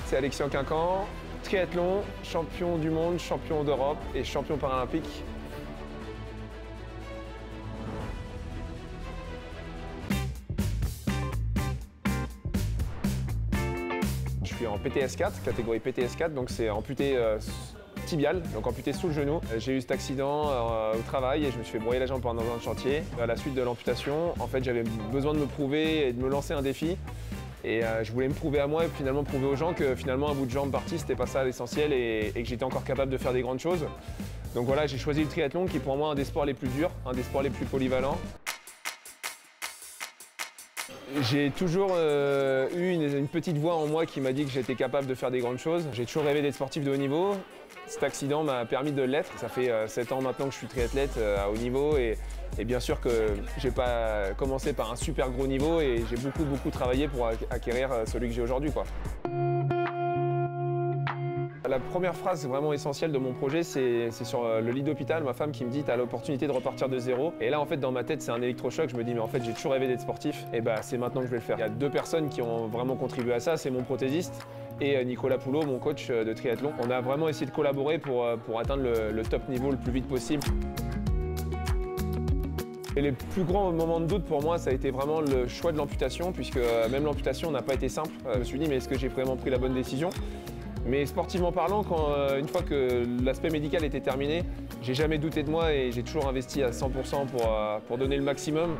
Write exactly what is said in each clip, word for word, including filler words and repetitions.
c'est Alexis Quincan, triathlon, champion du monde, champion d'Europe et champion paralympique. Je suis en P T S quatre, catégorie P T S quatre, donc c'est amputé euh, tibial, donc amputé sous le genou. J'ai eu cet accident euh, au travail et je me suis fait broyer la jambe pendant un chantier. À la suite de l'amputation, en fait, j'avais besoin de me prouver et de me lancer un défi. Et euh, je voulais me prouver à moi et finalement prouver aux gens que finalement un bout de jambe parti, c'était pas ça l'essentiel et, et que j'étais encore capable de faire des grandes choses. Donc voilà, j'ai choisi le triathlon qui est pour moi un des sports les plus durs, un des sports les plus polyvalents. J'ai toujours euh, eu une, une petite voix en moi qui m'a dit que j'étais capable de faire des grandes choses. J'ai toujours rêvé d'être sportif de haut niveau. Cet accident m'a permis de l'être. Ça fait euh, sept ans maintenant que je suis triathlète euh, à haut niveau et, et bien sûr que j'ai pas commencé par un super gros niveau et j'ai beaucoup beaucoup travaillé pour acquérir celui que j'ai aujourd'hui, quoi. La première phrase vraiment essentielle de mon projet, c'est sur le lit d'hôpital, ma femme qui me dit « tu as l'opportunité de repartir de zéro ». Et là, en fait, dans ma tête, c'est un électrochoc. Je me dis « mais en fait, j'ai toujours rêvé d'être sportif et bah, c'est maintenant que je vais le faire ». Il y a deux personnes qui ont vraiment contribué à ça, c'est mon prothésiste et Nicolas Poulot, mon coach de triathlon. On a vraiment essayé de collaborer pour, pour atteindre le, le top niveau le plus vite possible. Et les plus grands moments de doute pour moi, ça a été vraiment le choix de l'amputation, puisque même l'amputation n'a pas été simple. Je me suis dit « mais est-ce que j'ai vraiment pris la bonne décision ?» Mais sportivement parlant, quand, euh, une fois que l'aspect médical était terminé, j'ai jamais douté de moi et j'ai toujours investi à cent pour cent pour, euh, pour donner le maximum.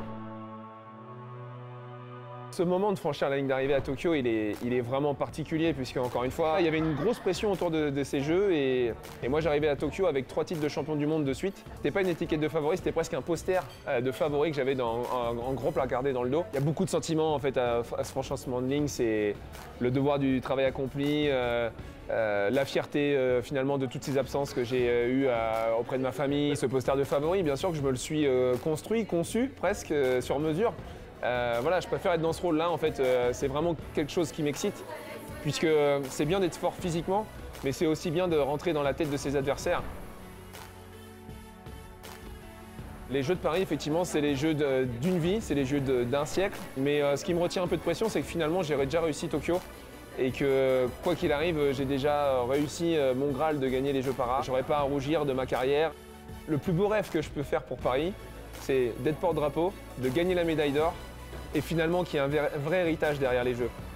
Ce moment de franchir la ligne d'arrivée à Tokyo, il est, il est vraiment particulier puisque, encore une fois, il y avait une grosse pression autour de, de ces jeux et, et moi j'arrivais à Tokyo avec trois titres de champion du monde de suite. C'était pas une étiquette de favori, c'était presque un poster euh, de favori que j'avais en, en gros placardé dans le dos. Il y a beaucoup de sentiments en fait à, à ce franchissement de ligne, c'est le devoir du travail accompli, euh, euh, la fierté euh, finalement de toutes ces absences que j'ai euh, eues euh, auprès de ma famille. Ce poster de favori, bien sûr que je me le suis euh, construit, conçu presque euh, sur mesure. Euh, voilà, je préfère être dans ce rôle-là, en fait, euh, c'est vraiment quelque chose qui m'excite, puisque euh, c'est bien d'être fort physiquement, mais c'est aussi bien de rentrer dans la tête de ses adversaires. Les Jeux de Paris, effectivement, c'est les Jeux d'une vie, c'est les Jeux d'un siècle, mais euh, ce qui me retient un peu de pression, c'est que finalement, j'ai déjà réussi Tokyo, et que, quoi qu'il arrive, j'ai déjà réussi euh, mon Graal de gagner les Jeux Paras. J'aurais pas à rougir de ma carrière. Le plus beau rêve que je peux faire pour Paris, c'est d'être porte-drapeau, de gagner la médaille d'or, et finalement qu'il y ait un vrai héritage derrière les Jeux.